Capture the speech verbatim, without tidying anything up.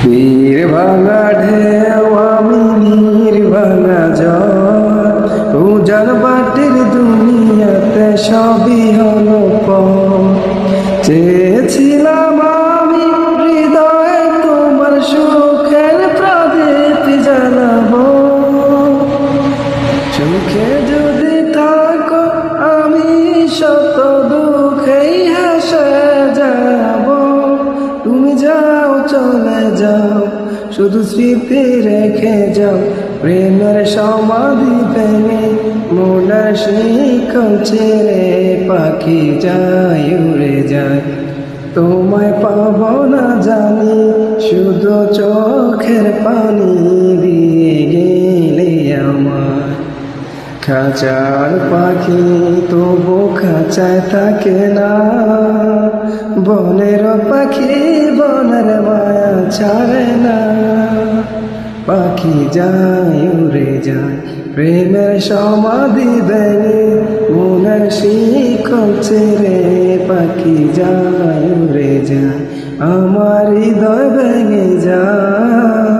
তীর ভাঙা ঢেউ আমি নীর ভাঙা জল, উজান বাটির দুনিয়াতে সবই হলো পর। চেয়েছিলাম আমি হৃদয়ে তোমার সুখের প্রদীপ জ্বালাবো, সুখে যদি থাকো আমি শত দুঃখেই হেসে যাব। তুমি যাও চলে যাও, শুধু স্মৃতি রেখে যাও। প্রেমের সমাধি ভেঙে মনের শিকল ছেড়ে পাখি যায় উড়ে যায়। তোমায় পাবো না জানি, শুধু চোখের পানি দিয়ে গেলে আমার। খাঁচার পাখি তবু খাঁচায় থাকে না, বনের পাখি বনের মায়া ছাড়ে না। পাখি যায় উড়ে যায়, প্রেমের সমাধি ভেঙে মনের শিকল ছেড়ে পাখি যায় উড়ে যায়। আমার হৃদয় ভেঙে যায়।